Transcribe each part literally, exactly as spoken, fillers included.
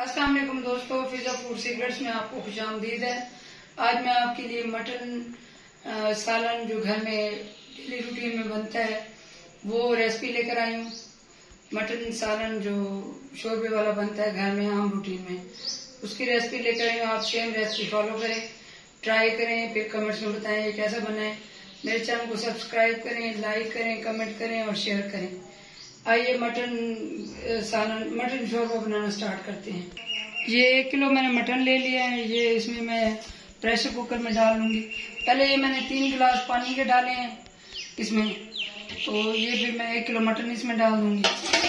अस्सलाम वालेकुम दोस्तों, फिजा फूड सीक्रेट्स में आपको खुशामदीद है। आज मैं आपके लिए मटन सालन जो घर में डेली रूटीन में बनता है वो रेसिपी लेकर आई हूँ। मटन सालन जो शोरबे वाला बनता है घर में आम रूटीन में, उसकी रेसिपी लेकर आई हूँ। आप सेम रेसिपी फॉलो करें, ट्राई करें, फिर कमेंट्स में बताएं ये कैसा बना है। मेरे चैनल को सब्सक्राइब करें, लाइक करें, कमेंट करें और शेयर करें। आइए मटन सालन मटन शोरबा बनाना स्टार्ट करते हैं। ये एक किलो मैंने मटन ले लिया है। ये इसमें मैं प्रेशर कुकर में डाल लूंगी। पहले ये मैंने तीन गिलास पानी के डाले हैं इसमें, तो ये फिर मैं एक किलो मटन इसमें डाल दूंगी।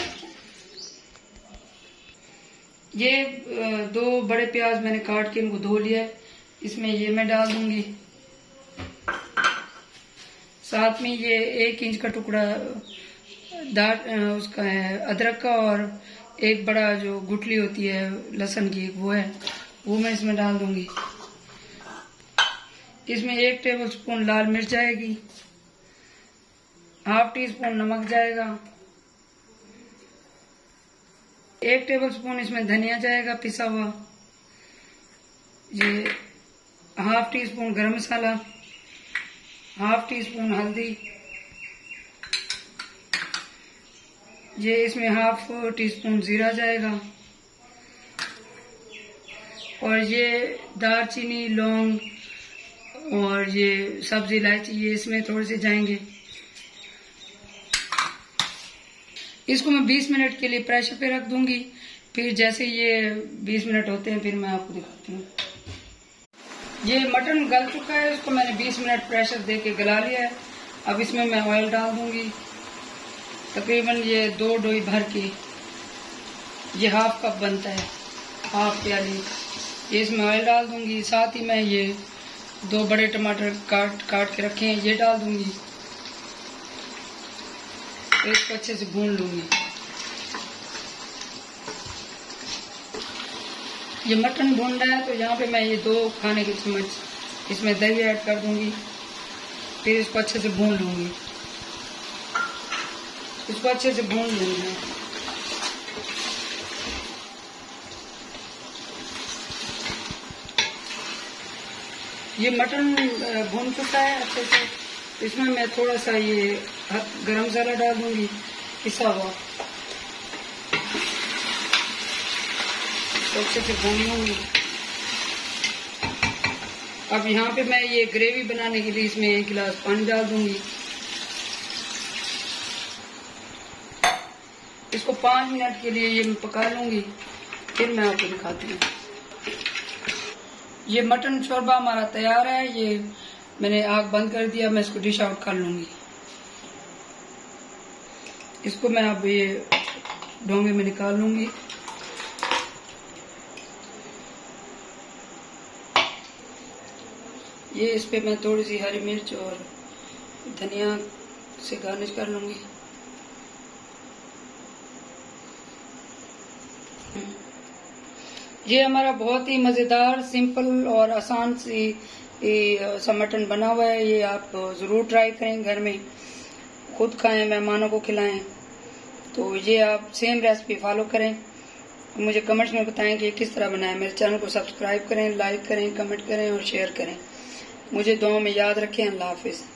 ये दो बड़े प्याज मैंने काट के इनको धो लिया है, इसमें ये मैं डाल दूंगी। साथ में ये एक इंच का टुकड़ा दार उसका है अदरक का, और एक बड़ा जो गुठली होती है लहसुन की वो है, वो मैं इसमें डाल दूंगी। इसमें एक टेबल स्पून लाल मिर्च जाएगी, हाफ टी स्पून नमक जाएगा, एक टेबल स्पून इसमें धनिया जाएगा पिसा हुआ, ये हाफ टी स्पून गरम मसाला, हाफ टी स्पून हल्दी, ये इसमें हाफ टी स्पून जीरा जाएगा, और ये दालचीनी लौंग और ये सब्जी इलायची ये इसमें थोड़े से जाएंगे। इसको मैं बीस मिनट के लिए प्रेशर पे रख दूंगी। फिर जैसे ये बीस मिनट होते हैं फिर मैं आपको दिखाती हूँ। ये मटन गल चुका है, इसको मैंने बीस मिनट प्रेशर दे के गला लिया है। अब इसमें मैं ऑयल डाल दूंगी, तकरीबन ये दो डोई भर के, ये हाफ कप बनता है, हाफ प्याली। ये इसमें ऑयल डाल दूंगी। साथ ही मैं ये दो बड़े टमाटर काट काट के रखे हैं ये डाल दूंगी। तो इसको अच्छे से भून लूंगी। ये मटन भून रहा है तो यहाँ पे मैं ये दो खाने के चम्मच इसमें दही ऐड कर दूंगी। फिर इसको अच्छे से भून लूंगी। इसको अच्छे से भून लूंगी। ये मटन भून चुका है अच्छे से। इसमें मैं थोड़ा सा ये गरम मसाला डाल दूंगी पिसा हुआ, तो अच्छे से भून लूंगी। अब यहाँ पे मैं ये ग्रेवी बनाने के लिए इसमें एक गिलास पानी डाल दूंगी। इसको पाँच मिनट के लिए ये मैं पका लूंगी, फिर मैं आपको दिखाती हूँ। ये मटन शोरबा हमारा तैयार है। ये मैंने आग बंद कर दिया, मैं इसको डिश आउट कर लूंगी। इसको मैं अब ये डोंगे में निकाल लूंगी। ये इस पे मैं थोड़ी सी हरी मिर्च और धनिया से गार्निश कर लूंगी। ये हमारा बहुत ही मजेदार, सिंपल और आसान सी सा मटन बना हुआ है। ये आप जरूर ट्राई करें, घर में खुद खाएं, मेहमानों को खिलाएं। तो ये आप सेम रेसिपी फॉलो करें, मुझे कमेंट्स में बताएं कि किस तरह बनाएं। मेरे चैनल को सब्सक्राइब करें, लाइक करें, कमेंट करें और शेयर करें। मुझे दुआ में याद रखें। अल्लाह हाफिज।